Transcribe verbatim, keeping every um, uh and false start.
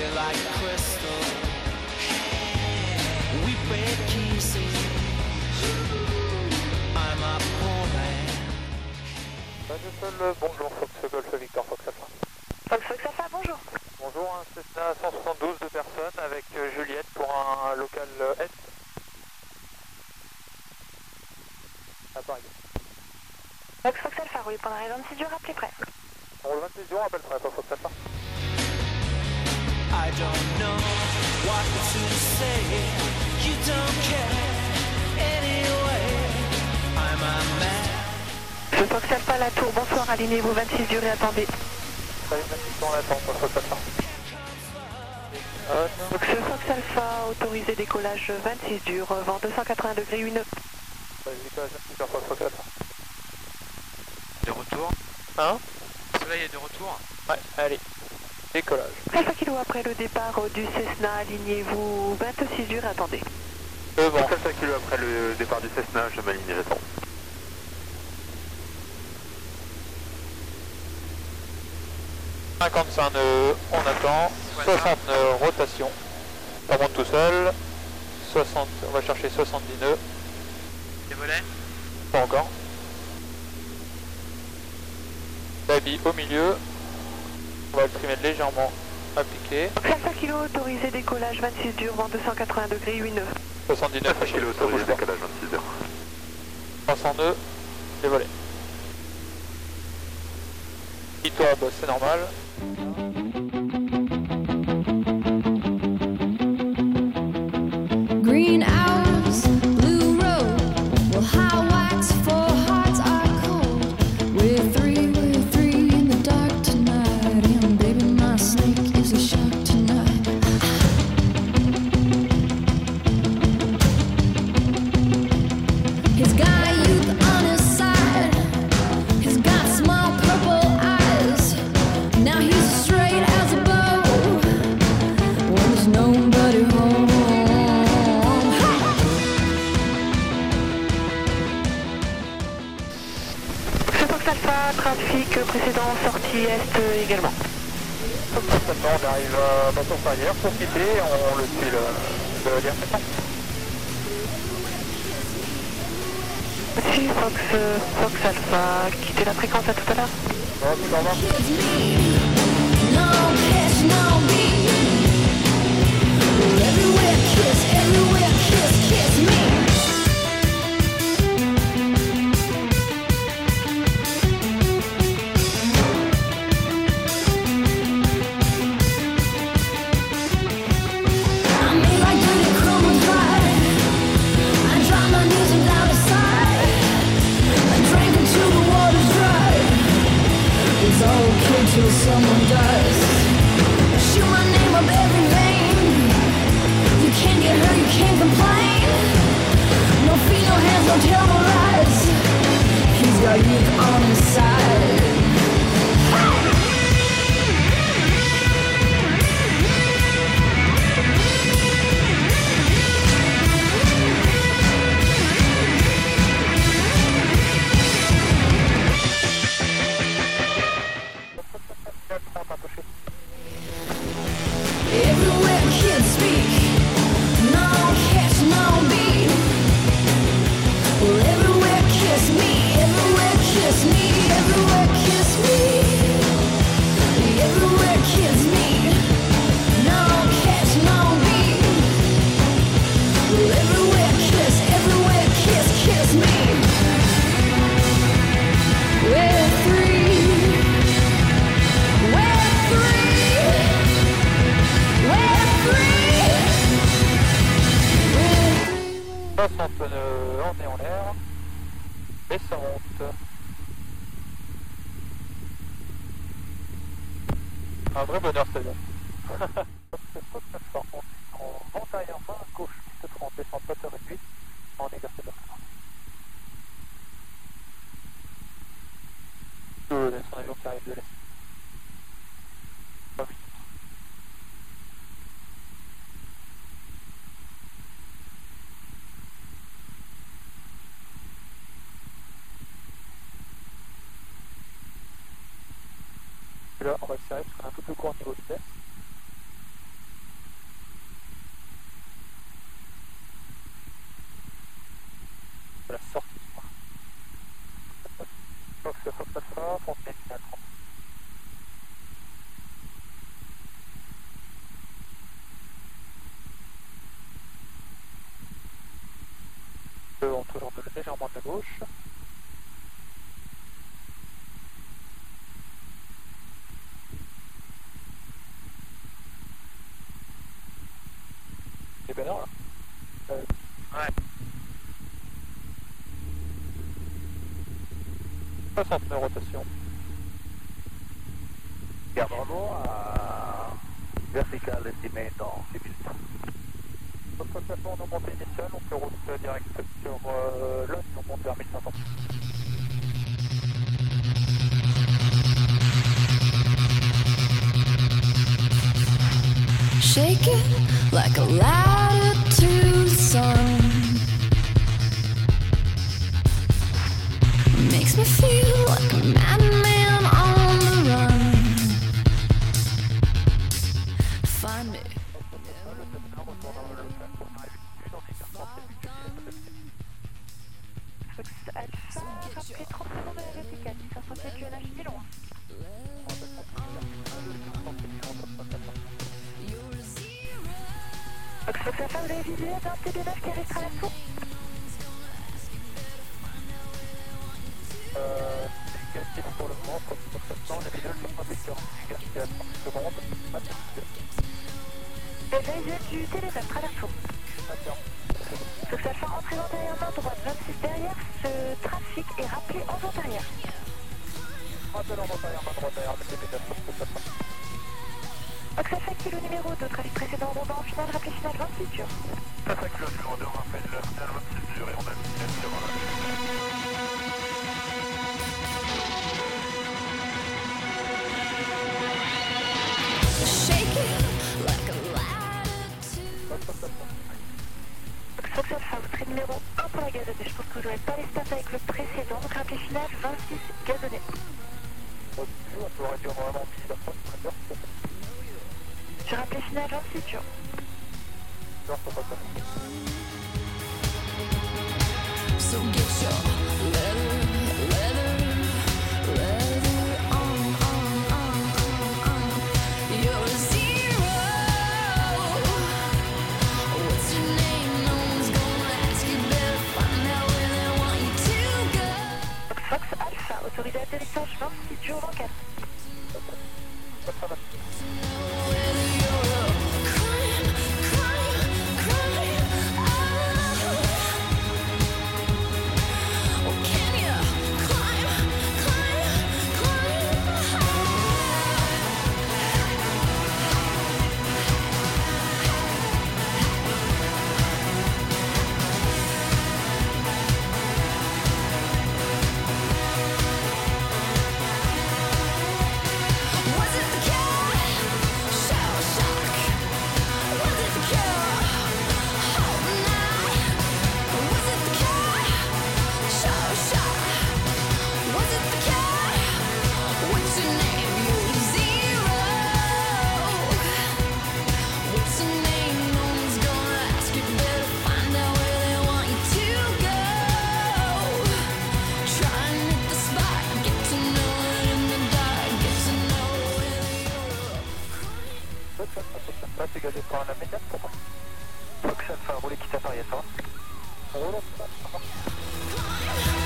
we're like crystal. We break easy. I'm a poor man. Bonjour, Fox Golf Victor Fox Alpha. Fox Fox Alpha, bonjour. Bonjour, un Cessna cent soixante-douze de personnes avec euh, Juliette pour un local euh, Est. À Paris. Fox Fox Alpha, roulez pendant les vingt-six dur, rappelez prêt. On roule vingt-six jours, appelle prêt, pas Fox Alpha. I don't know what to say. You don't care anyway. I'm a man. Je Fox Alpha, la tour, bonsoir, alignez-vous vingt-six dur et attendez. Salut, vingt-six jours, on attend, pas Fox Alpha. Euh, Fox Fox Alpha, autorisé décollage vingt-six dur, vent deux cent quatre-vingts degrés, une. Vas-y, décollage vingt-six jours, pas Fox Alpha. De retour. Hein? Le soleil est de retour. Ouais, allez. Décollage. Alpha Kilo après le départ du Cessna, alignez-vous vingt-six dur et attendez. Euh, bon. Alpha Kilo après le départ du Cessna, je m'aligne, j'attends. cinquante-cinq nœuds, on attend. soixante nœuds, rotation. Ça monte tout seul. soixante, on va chercher soixante-dix nœuds. Les volets. Pas encore. L'habit au milieu. On va le trimer légèrement appliqué. Alpha Kilo, autorisé décollage vingt-six dur, vent deux cent quatre-vingts degrés, une. soixante-dix-neuf kg, autorisé décollage vingt-six heures. trois cents nœuds, les volets. dix tours à bosse, c'est normal. Green hours, blue road. Well, high wax for hearts are cold. We're three, we're three in the dark tonight. And baby, my snake is a shark tonight. He's got youth on his side. He's got small purple eyes. Now he's straight as a bow. When there's nobody home. Fox Alpha, trafic précédent, sortie est également. Comme ça, maintenant, on arrive à Basson Ferrière pour quitter, on le suit le, le lien maintenant. Merci Fox, Fox Alpha, quittez la fréquence, à tout à l'heure. Bon, au revoir. No kiss, no beat. Everywhere kiss, everywhere kiss, kiss me. I made like good and chroma dry. I dropped my music down the side. I drank until the water's dry. It's okay till someone dies. Shoot my name up every vein. You can't get hurt, you can't complain. No feet, no hands, no terrorize. He's got youth on his side. Everywhere kids speak. No catch, no beat. Well, everywhere kiss me. Everywhere kiss me. Everywhere kiss me. Everywhere kiss me. No catch, no beat. Well, everywhere kiss. Everywhere kiss, kiss me. We're three. We're three. We're three. We're three. soixante nœuds, on est en l'air. Descente. Un vrai bonheur, c'est-à-dire. En montagne en main, gauche, piste trente, descente, moteur réduite, en exercice de Euh, son avion qui arrive de l'est. Pas vite. Là, on va accélérer parce qu'on a un peu plus court au niveau vitesse. on tourne légèrement de gauche. C'est bien là. Euh, Ouais. soixante nœuds rotation. Chiamalo a vertical estimate dans six minutes. Notre plafond de montée initiale, on fait route directe sur euh, l'Est, on monte vers mille cinq cents. Shake it like a ladder to the sun. Makes me feel like a madman on the run. Find me. Fox Alpha, rappelez trente secondes de la verticale, six cent soixante Q N H, c'est loin. Fox Fox Alpha, vous avez visé d'un T B neuf qui arrive à l'assaut. Euh, c'est négatif pour le moment, comme pour l'instant, les visuels sont pas sécures. Négatif à trente secondes, pas de visuel. Déjà visuel du T B neuf, traverso. D'accord. Fox Alpha, entrée antérieure main droite, vingt-six derrière, ce trafic est rappelé en vent arrière. Rappel en intérieur, main droite derrière, le T B neuf, Fox Alpha. Fox Alpha, kilo numéro deux, trafic précédent, rebond en finale, rappelé finale, vingt-six dur. Ça fait que le numéro deux rappelle le final vingt-six dur et on a une tête sur Shake it like a ladder to. Fox Alpha, vous serez numéro un pour la gazonnée. Je pense que vous n'aurez pas l'espace avec le précédent, donc rappelé finale, vingt-six gazonnés. On peut réduire vraiment mille la fois sur la carte. Je rappelé finale, vingt-six dur. Non, c'est pas ça. So get your leather, leather, leather on, on, on, on, on. You're a zero. What's your name? No one's gonna ask you. Better find out where they want you to go. Fox Fox Alpha, autorisé atterrissage, vingt-six dur, vent quatre. Whether you're a crime, crime, crime, oh. Or can you climb, climb, climb high? Was it the cat? Shell shock. Was it the cure? Hope not. Was it the cat? Shell shock. Was it the cat? What's your name? You're zero. What's your name? No one's gonna ask you. Better find out where they want you to go. Try and hit the spot. Get to know it in the dark. Get to know whether you're a Fox Alpha, Fox Alpha, c'est gagé pour un immédiat pour moi. Fox Alpha, roulez quitte appareil à ça. On roule, ça va.